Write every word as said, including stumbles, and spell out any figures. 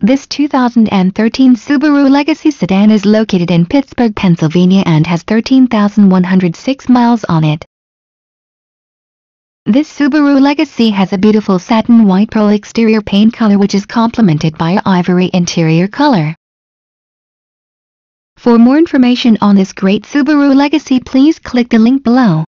This two thousand thirteen Subaru Legacy sedan is located in Pittsburgh, Pennsylvania and has thirteen thousand one hundred six miles on it. This Subaru Legacy has a beautiful satin white pearl exterior paint color which is complemented by an ivory interior color. For more information on this great Subaru Legacy, please click the link below.